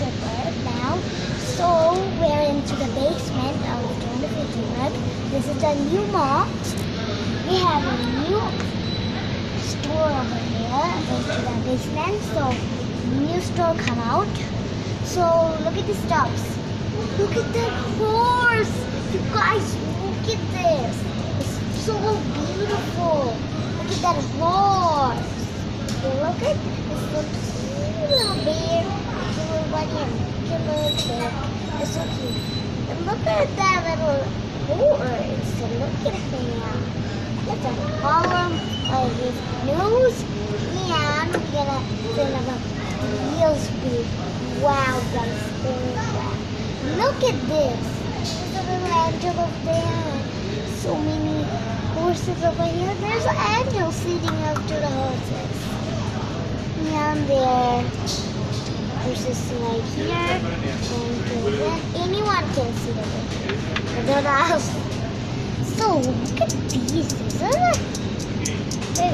Future Park now. So we're into the basement of Jamuna Future Park. This is the new mall. We have a new store over here into the basement. So new store come out. So look at the stops. Look at the horse. You guys, look at this. It's so beautiful. Look at that horse. Look at this little bear, little bunny, little pig. It's so cute. And look at that little horse. So look at him. That's a column of his nose, and we're gonna send him a real speed. Wow, guys, look at this. There's a little angel up there. So many horses over here. There's an angel sitting up to the horses. And there's this right here, and then anyone can see the picture. But they're not. So look at these, isn't it? Hey,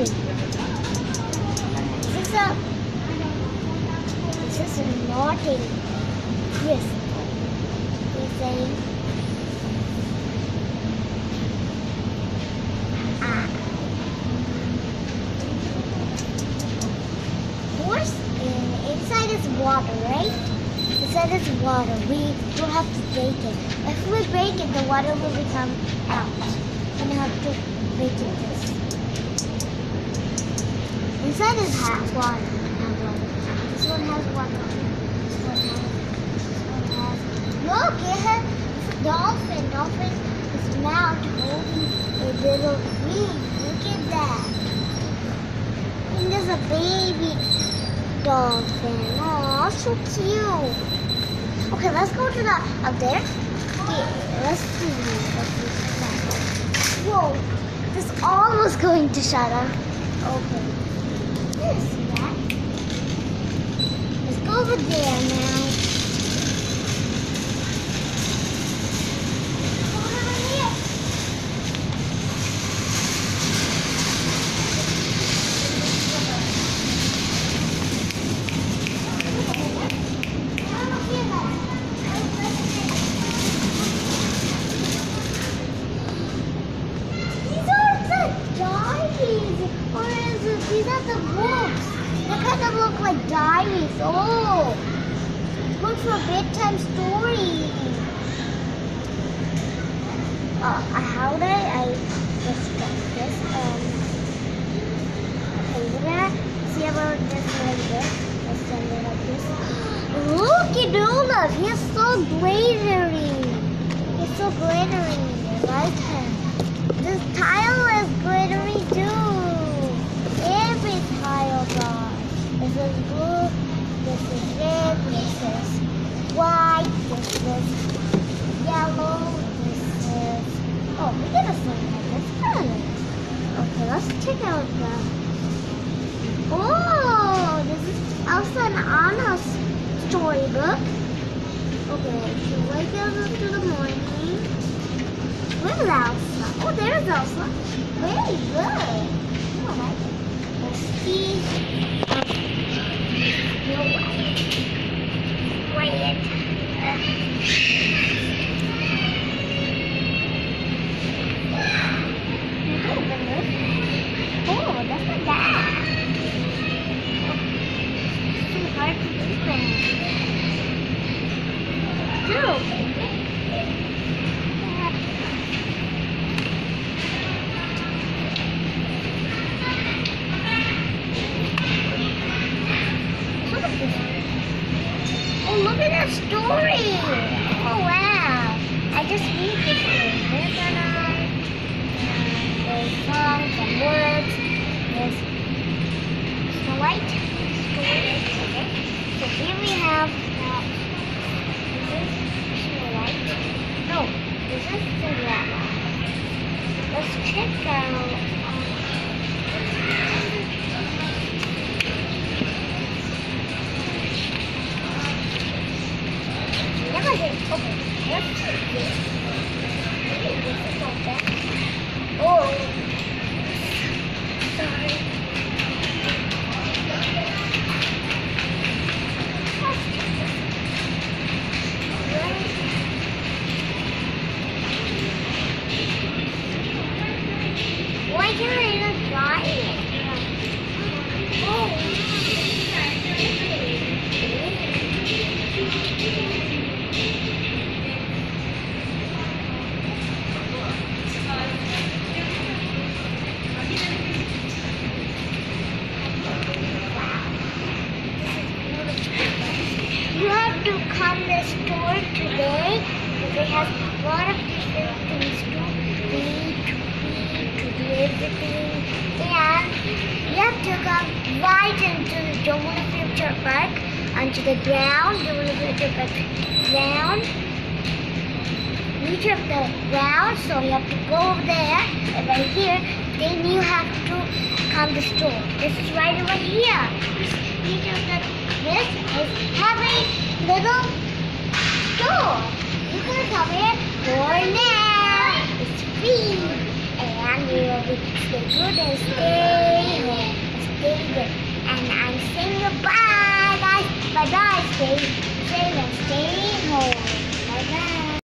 this is Naurin. Yes, he's saying. Inside is water, right? Inside is water. We don't have to break it. If we break it, the water will become out. We have to break it this. Inside is water. This one has water. This one has. Look, it has a dolphin. Dolphin is mouth holding a little ring. Look at that. And there's a baby dolphin. Oh, so cute. Okay, let's go to the up there. Okay, let's see. Whoa, this is almost going to shut up. Okay. Let's see that. Let's go over there now. These are the books. They kind of look like diaries. Oh, books for bedtime stories. How did I just get this? Okay, we're gonna see about this like this. Let's send it like this. Look at Olaf. He's so glittery. He's so glittery. I like him. This tile is glittery too. Every tile does. This is blue, this is red, this is white, this is yellow, this is... Oh, we gotta say that. That's good. Okay, let's check out the... Oh, this is Elsa and Anna's storybook. Okay, so wake up to the morning. Where's Elsa? Oh, there's Elsa. Very good. Oh, I like it. See no quiet. Oh, that's not bad. It's too hard to open. True. Look at that story! Oh wow! I just read this story. There's songs and words. There's Snow White story. Okay. So here we have this is Snow White. No, this is Cinderella. Let's check out. Okay, let's take this. This is open. Oh, sorry. to come to the store today because it has a lot of different things to eat, to do everything. And you have to come right into the Jamuna Future Park, onto the ground, Jamuna Future Park ground. Reach up the ground, so you have to go over there, and right here, then you have to come to the store. This is right over here. Reach up the, this is having little store. You can come here for now. It's free. And you will be stay good and stay home. Stay good. And I'm saying goodbye, guys. Bye-bye. Stay safe and stay home. Bye-bye.